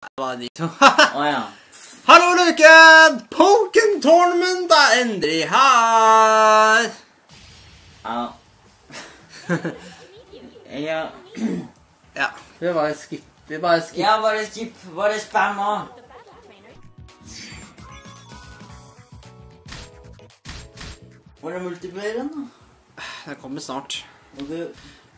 Det var de to. Ja. Hallo, Luken! Pokémon Tournament er endelig her! Ja. Ja. Ja, vi bare skip. Ja, bare skip. Bare spam nå. Hvor er multiplayeren da? Det kommer snart. Og du...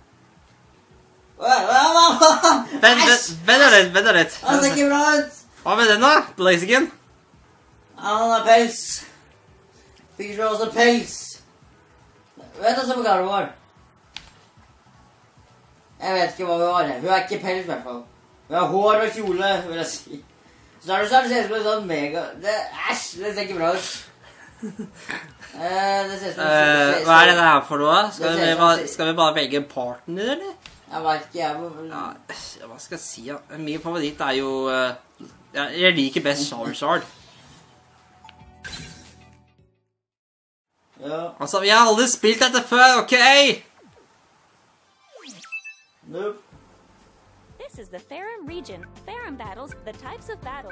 Vent litt. Han ser ikke bra ut. Hva med den da? Blaziken? Han har pels. Pikachu har også pels. Vet du så på Gardevoir? Jeg vet ikke hva vi har. Hun er ikke pels i hvert fall. Hun har hår og kjole, vil jeg si. Så er det sånn, det ser ut som en sånn mega... Æsj, det ser ikke bra ut. Det ser ut som... Hva er det der for noe? Skal vi bare velge en partner, eller? Jeg vet ikke, Ja, hva skal jeg si? Ja? Min favoritt er jo... jeg liker best Charizard. Ja. Altså, vi har aldri spilt dette før, ok? Nope. This is the Farum region. Farum battles, the types of battle.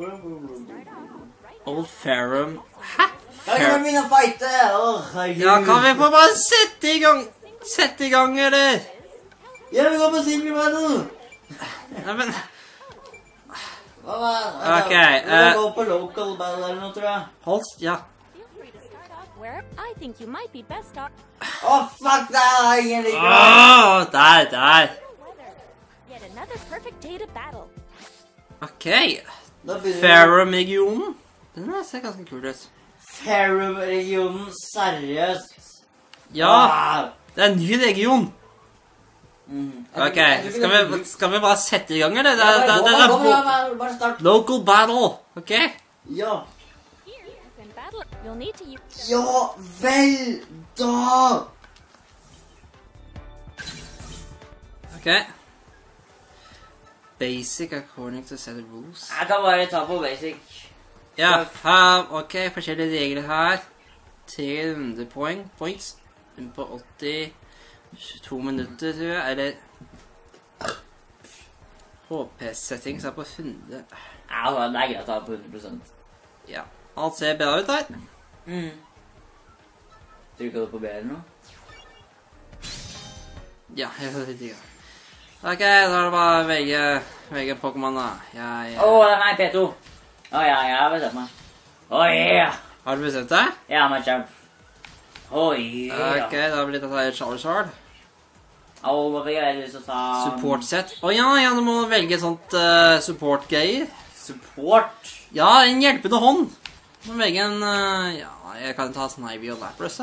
Old Farum. Hæ? Kan vi begynne å fighte? Herregud. Ja, kan vi få bare sette i gang? Sette i gang, eller? Ja, vi går på single battle. Ja, men... Hva? Ok, Vi går på local battle eller noe, tror jeg. Holst, ja. Feel free to start off where I think you might be best off. Fuck, det er ingen like. Der. Yet another perfect day to battle. Ok. Da begynner vi. Farum-regionen. Den her ser ganske kul ut. Farum-regionen, seriøst. Ja, det er en ny region. Ok, skal vi bare sette i gang, eller? Bare start. Local battle, ok? Ja. Here, you can battle. You'll need to use... Ja, vel da. Ok. Basic according to set rules. Jeg kan bare ta på basic. Ja, ok, forskjellige regler her. 3 rundepoints. På 80... 2 minutter, tror jeg, eller... HP-settings er på 100. Ja, det er greit å ha på 100%. Ja, alt ser bra ut her. Trykker du på B eller noe? Ja, jeg vet ikke. Ok, da er det bare å velge Pokémon da. Det er meg, P2. Jeg har bestemt meg. Yeah! Har du bestemt deg? Ja, my champ. Yeah! Ok, da blir det Charizard. Hva fikk jeg lyst til å ta... Support set. Ja, du må velge sånt support-greier. Support? Ja, en hjelpende hånd. Du må velge en, ja, jeg kan ta Snivy og Lapras da.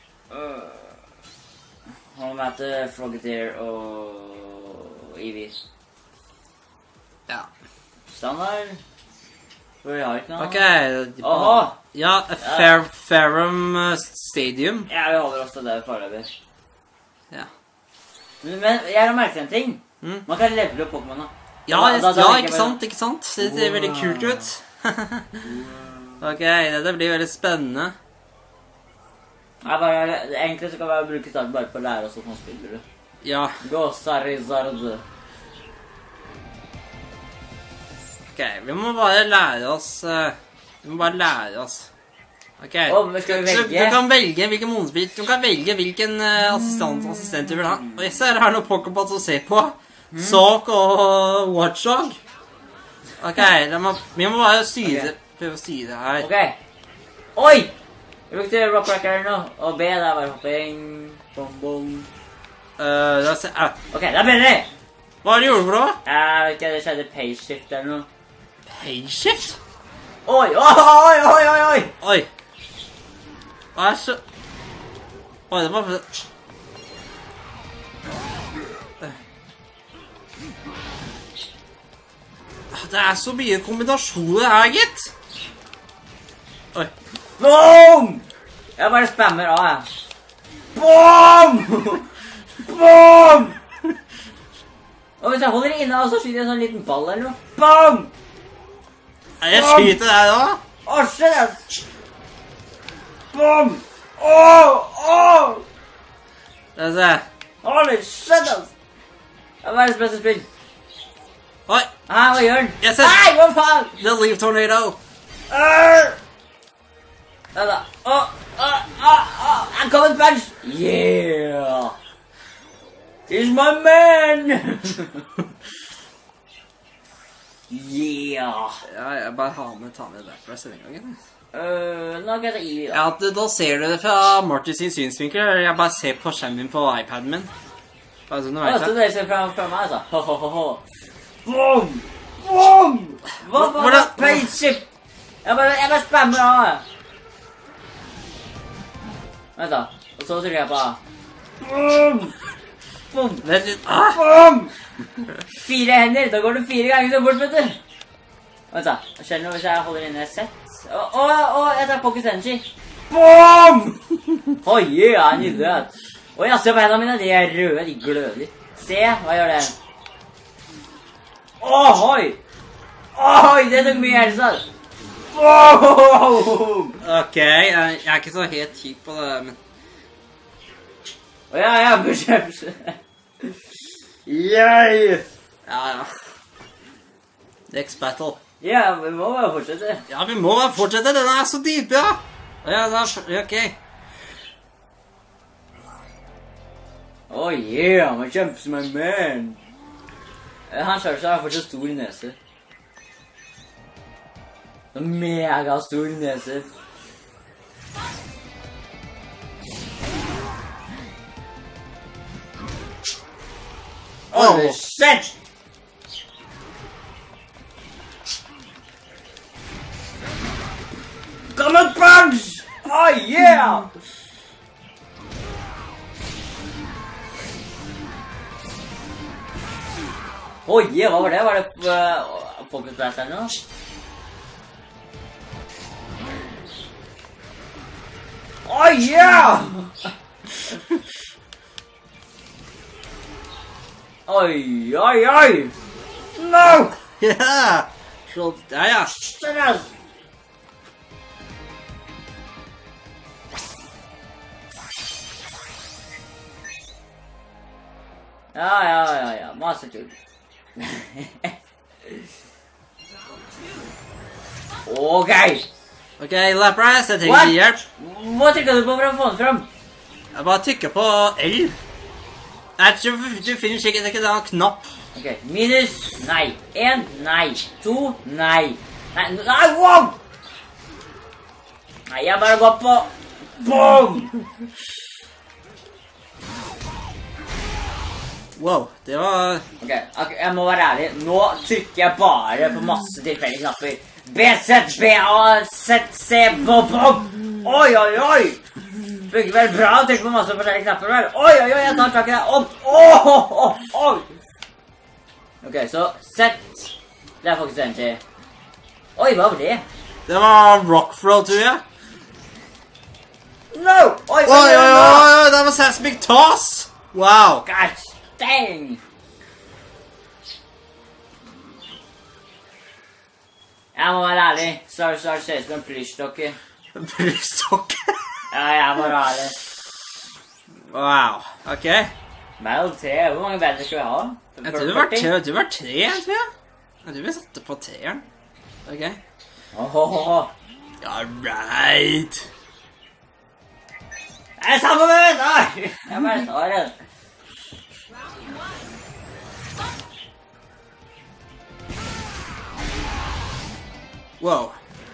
Hva med Frogadier og Eevee? Ja. Standard? For jeg har ikke noe. Ok. Ja, Farum Stadium. Ja, vi holder oss til det foreløpig. Ja. Men jeg har merket en ting. Man kan levele opp Pokémon da. Ja, ikke sant? Det ser veldig kult ut. Ok, dette blir veldig spennende. Egentlig så kan vi bruke starten bare på å lære oss hvordan spiller du. Ja. Gå, Charizard. Ok, vi må bare lære oss. Ok, skal vi velge? Du kan velge hvilken månedsbil, du kan velge hvilken assistent du vil ha. Og så er det her noe Pokémon å se på. Sawk og Watchdog. Ok, vi må bare prøve å styre her. Ok. Oi! Jeg brukte Rock Cracker nå, og B der bare hopping. Bom. Ok, det er bedre! Hva gjorde du for noe? Jeg vet ikke, det skjedde page shift eller noe. Page shift? Oi! Oi! Hva er så... Oi, det var... Det er så mye kombinasjoner her, gitt. Oi. Boom! Jeg bare spammer av, jeg. Boom! Boom! Og hvis jeg holder det inne, så skyter jeg en sånn liten ball eller noe. Boom! Jeg skyter deg da. Shit, ass. Boom! Det ser. Holy shit, ass. Det er verdens beste spill. Oi! Hva gjør den? Jeg ser- Nei, hva faen? The Leaf Tornado! Ja da. Han kom en punch! Yeah! He's my man! Yeah! Ja, jeg bare tar med backpress denne gangen. Nå kan jeg ta Eevee da. Ja, da ser du det fra Morty sin synsvinkel. Jeg bare ser på skjermen min på iPaden min. Bare så du vet Så det. dere ser fra meg, altså. Boom! Boom! Hva faen? Hvordan- Spaceship! Jeg bare spammer av. Vent da. Og så trykker jeg på A. Boom! Boom! Vent litt. Ah! Boom! 4 hender. Da går det 4 ganger så fort, vet du. Vent da. Skjer det noe hvis jeg holder inne sett? Jeg tar Focus Energy. Boom! Oh yeah, I need that. Jeg ser på hendene mine. De er røde, de gløder. Se, hva gjør det? Ohoi! Ohoi, det tok mye helse. Boom! Ok, jeg er ikke så helt kjip på det, men... Ja, bush. Yay! Ja. Next battle. Ja, vi må bare fortsette. Ja, vi må bare fortsette. Den er så dyp, ja. Ja, ok. Oh yeah, my champs, my man. Han Charizard har fortsatt stor nese. En mega stor nese. Holy shit! Come on, punch! Oh yeah! Oh yeah, hva var det? Var det Focus Blast eller noe? Oh yeah! Oi, oi, oi! No! Ja! Så, ja. Seriøst! Ja, masse tull. Ok! Ok, Lapras, jeg trenger What? hjelp. Hva trykker du på for å få den frem? Jeg bare trykker på L. Du finner sikkert ikke den knapp. Ok, minus, nei. 1, nei. 2, nei. Nei, wow! Nei, jeg bare går på... Boom! Wow, det var... Ok, jeg må være ærlig. Nå trykker jeg bare på masse tilfeldige knapper. B, Z, B, A, Z, C, B, oi, oi, oi! Funker vel bra å trykke på masse forskjellige knapper, vel? Oi, oi, oi, jeg tar tak i det opp. Oi! Ok, så Z. Det er faktisk en til. Oi, hva var det? Det var Rockthrow, tror jeg. No! Oi, Det var Seismic Toss! Wow! Gosh, dang! Jeg må være ærlig. Charizard ser ut som en plysjdokke. Brystokk. Ja, jeg må være ærlig. Wow, ok. Vel, 3. Hvor mange bedre skal vi ha? Jeg tror det var 3, tror jeg. Jeg tror vi satte på 3'eren. Ok. Alright. Det er samme med meg! Jeg bare tar det. Wow.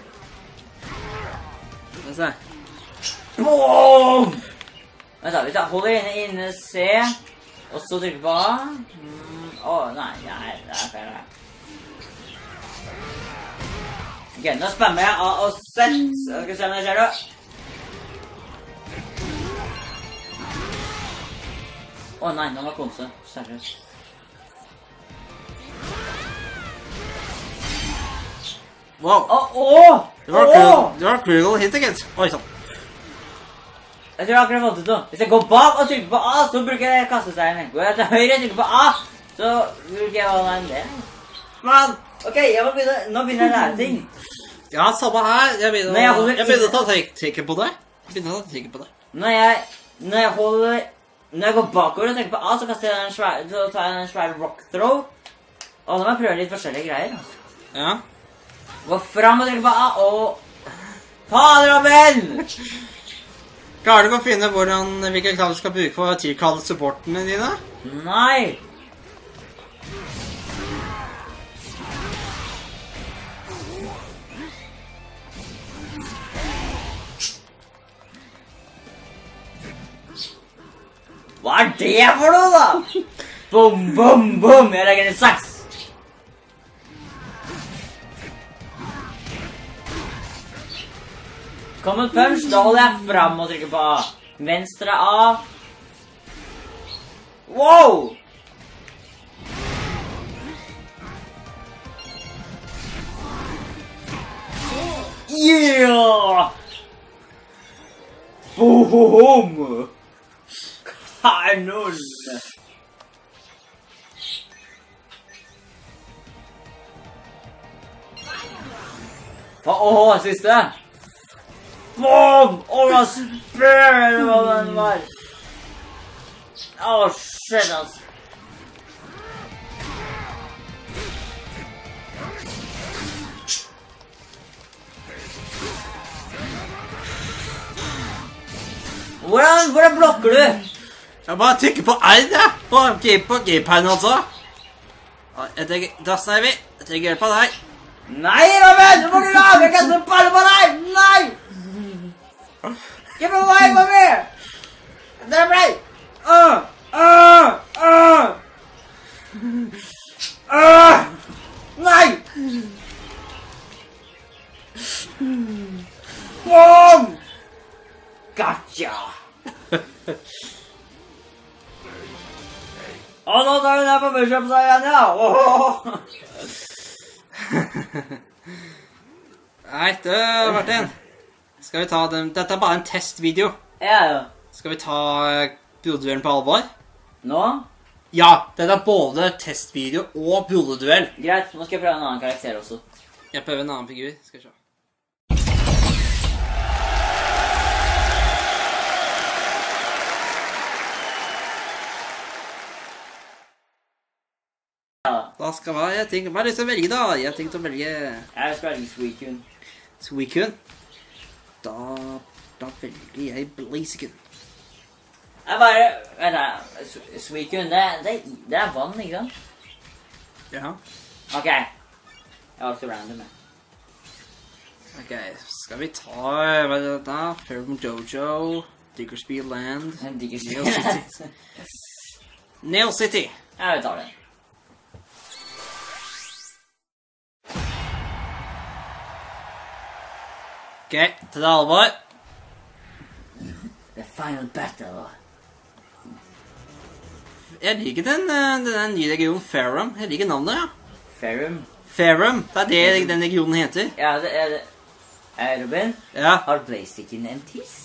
Skal vi se. Boom! Vent da, hvis jeg holder inne C, og så trykker på A. Nei, det er feil her. Ok, nå spammer jeg A og Z. Skal vi se om det skjer da. Nei, nå var konse. Seriøst. Wow. Det var Krugel hit, gitt. Oi, sånn. Jeg tror jeg akkurat fått ut noe. Hvis jeg går bak og trykker på A, så bruker jeg kastesteinen. Går jeg til høyre og trykker på A, så bruker jeg hva enn det. Man, ok, nå begynner jeg å lære ting. Ja, samme her. Jeg begynner å ta trekket på det. Når jeg går bakover og trykker på A, så tar jeg en svær rock throw. Å, nå må jeg prøve litt forskjellige greier. Ja. Gå fram og trykke på A, og... Fader, Robin! Klarer du å finne hvilke krav du skal bruke for å tilkalle supportene dine? Nei! Hva er det for noe, da? Bom, bom, bom! Jeg legger en saks. Common punch, da holder jeg fram og trykker på A. Venstre A. Wow! Yeah! Boom! Kanon! Åh, siste! Boom! Åh, hva spør eller hva den var? Åh, shit, altså. Hvordan blokker du? Jeg bare trykker på R, ja. På G-paden, altså. Da sneier vi. Jeg trenger hjelp av deg. Nei, Robin! Du må ikke lage! Jeg kan stå palle på deg! Nei! Give me away, mommy! Det er meg! Nei! Boom! Gotcha! Og nå tar vi ned på push-up seg igjen, ja! Nei, det Martin. Skal vi ta den? Dette er bare en testvideo. Ja. Skal vi ta broderduellen på alvor? Nå? Ja, dette er både testvideo og broderduell. Greit, nå skal jeg prøve en annen karakter også. Jeg prøver en annen figur. Skal vi se. Da skal jeg tenke, hva er det jeg skal velge da? Jeg har tenkt å velge... Jeg skal velge Suicune. Suicune? Da velger jeg Blaziken. Jeg bare... Vent da, Suicune, det er vann, ikke sant? Ja. Ok. Jeg valgte random, jeg. Ok, skal vi ta... Hva er det da? Fairham Dojo, Diggersby Land, Diggersby Nail City. Nail City. Jeg tar det. Ok, til det alvor. The final battle. Jeg liker den nye regionen Fairham. Jeg liker navnet, ja. Fairham? Fairham, det er det den regionen heter. Ja, det er det. Robin? Ja. Har Blaziken en tiss?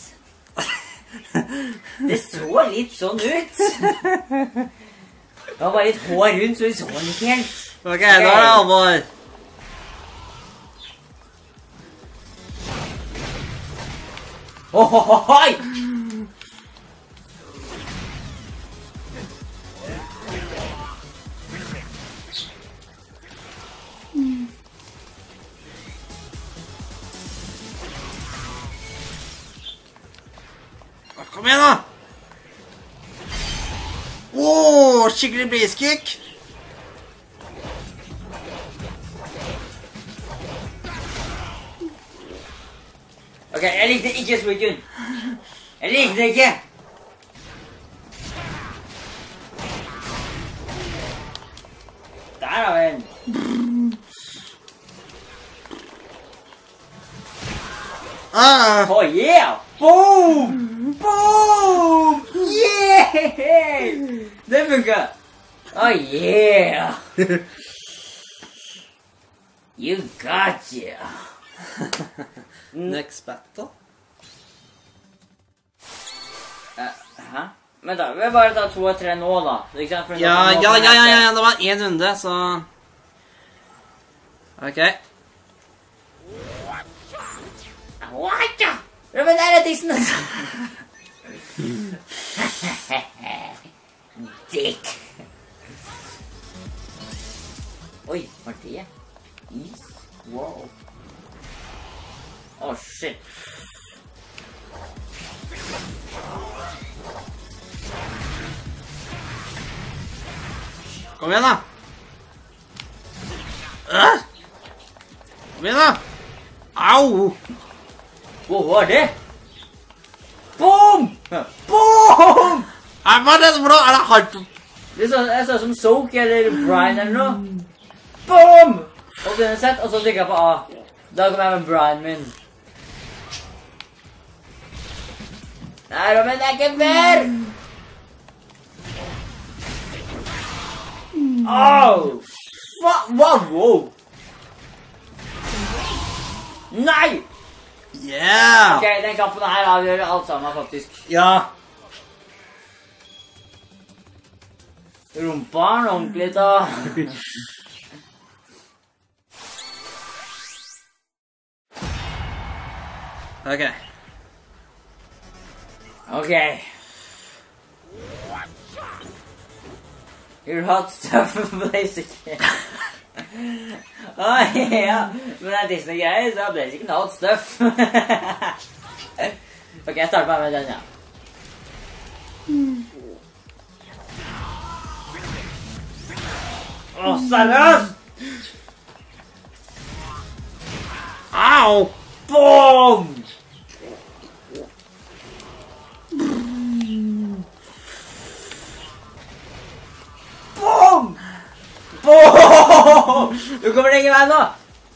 Det så litt sånn ut. Det var bare litt hår rundt, så vi så den ikke helt. Ok, da er det alvor. Ohohohoi! Kom igjen da! Åh, skikkelig blazekick! Ok, jeg likte ikke Suicune. Jeg likte det ikke. Der har vi en. Oh yeah! Boom! Boom! Yeah! Det funker. Oh yeah! You gotcha. Next battle. Hæ? Men da, vi bare ta 2 og 3 nå da. Ikke sant? Ja, det var en runde, så... Ok. Watcha! Robin, der er tissen! Dick! Oi, hva er det? Is? Wow. Åh, shit. Kom igjen da! Kom igjen da! Au! Wow, hva er det? Boom! Boom! Hva er det for noe? Er det hardt? Det er sånn som Soak eller Brian eller noe. Boom! Og så sett, og så trykker jeg på A. Da kommer jeg med Brian min. Nei, Robin, det er ikke mer! Au! Wow! Nei! Yeah! Ok, den kampen her avgjør alt sammen, faktisk. Ja. Rumpa er noe ordentlig, da. Ok. Ok. Your hot stuff, basically. Åh, ja. Men det er Disney-greier, så ble det ikke noe hot stuff. Ok, jeg starter bare med den, ja. Åh, seriøst! Au! Boom! Boom! Boom! Du kommer ingen vei nå!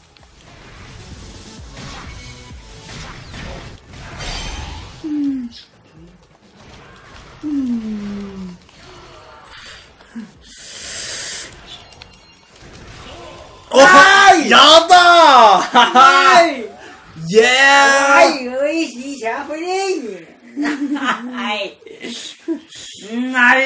Nei! Ja da! Nei! Yeah! Oi, si kjærlig! Nei! Nei!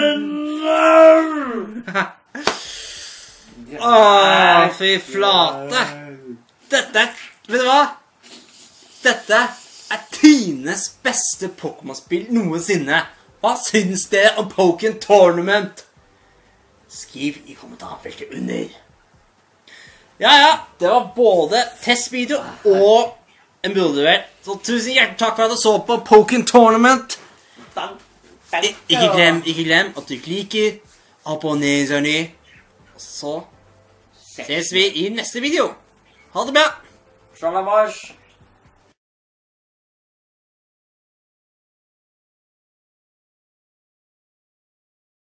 Åh, fy flate. Dette, vet du hva? Dette er Tines beste Pokémon-spill noensinne. Hva syns dere om Pokémon Tournament? Skriv i kommentarfeltet under. Ja, det var både testvideo og en bildeduell. Så tusen hjertelig takk for at du så på Pokémon Tournament. Ikke glem at du liker, abonner, så ses vi i neste video. Ha det bra. Shalabars.